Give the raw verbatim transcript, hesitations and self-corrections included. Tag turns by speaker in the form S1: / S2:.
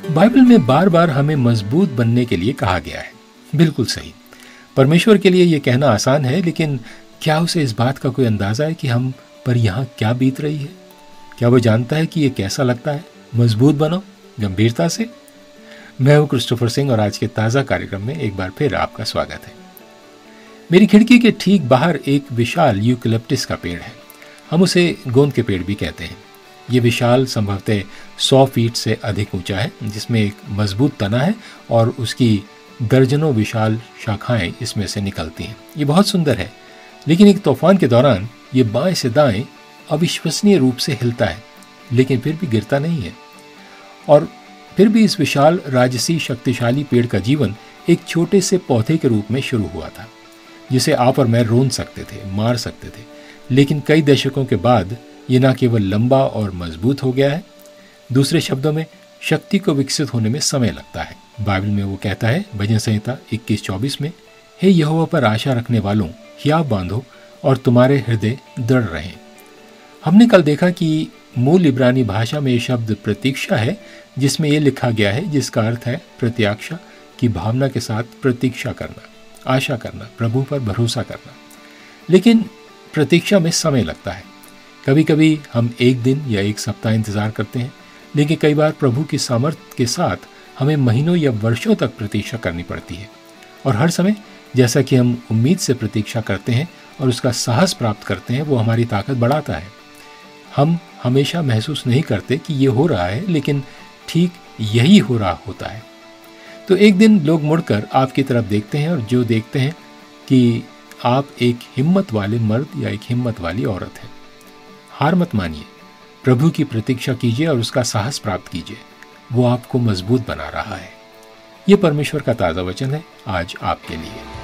S1: Bible में बार बार हमें मजबूत बनने के लिए कहा गया है। बिल्कुल सही। परमेश्वर के लिए यह कहना आसान है, लेकिन क्या उसे इस बात का कोई अंदाजा है कि हम पर यहाँ क्या बीत रही है? क्या वो जानता है कि ये कैसा लगता है? मजबूत बनो गंभीरता से। मैं हूं क्रिस्टोफर सिंह और आज के ताज़ा कार्यक्रम में एक बार फिर आपका स्वागत है। मेरी खिड़की के ठीक बाहर एक विशाल यूकलिप्टस का पेड़ है। हम उसे गोंद के पेड़ भी कहते हैं। ये विशाल संभवतः सौ फीट से अधिक ऊंचा है, जिसमें एक मजबूत तना है और उसकी दर्जनों विशाल शाखाएं इसमें से निकलती हैं। ये बहुत सुंदर है, लेकिन एक तूफान के दौरान ये बाएं से दाएं अविश्वसनीय रूप से हिलता है, लेकिन फिर भी गिरता नहीं है। और फिर भी इस विशाल राजसी शक्तिशाली पेड़ का जीवन एक छोटे से पौधे के रूप में शुरू हुआ था, जिसे आप और मैं रोन सकते थे, मार सकते थे। लेकिन कई दशकों के बाद ये न केवल लंबा और मजबूत हो गया है, दूसरे शब्दों में शक्ति को विकसित होने में समय लगता है। बाइबल में वो कहता है भजन संहिता इक्कीस चौबीस में, हे यहोवा पर आशा रखने वालों, हियाव बांधो और तुम्हारे हृदय दृढ़ रहें। हमने कल देखा कि मूल इब्रानी भाषा में ये शब्द प्रतीक्षा है, जिसमें ये लिखा गया है, जिसका अर्थ है प्रत्याशा की भावना के साथ प्रतीक्षा करना, आशा करना, प्रभु पर भरोसा करना। लेकिन प्रतीक्षा में समय लगता है। कभी कभी हम एक दिन या एक सप्ताह इंतजार करते हैं, लेकिन कई बार प्रभु की सामर्थ्य के साथ हमें महीनों या वर्षों तक प्रतीक्षा करनी पड़ती है। और हर समय जैसा कि हम उम्मीद से प्रतीक्षा करते हैं और उसका साहस प्राप्त करते हैं, वो हमारी ताकत बढ़ाता है। हम हमेशा महसूस नहीं करते कि ये हो रहा है, लेकिन ठीक यही हो रहा होता है। तो एक दिन लोग मुड़कर आपकी तरफ देखते हैं और जो देखते हैं कि आप एक हिम्मत वाले मर्द या एक हिम्मत वाली औरत हैं। हार मत मानिए, प्रभु की प्रतीक्षा कीजिए और उसका साहस प्राप्त कीजिए। वो आपको मजबूत बना रहा है। ये परमेश्वर का ताज़ा वचन है आज आपके लिए।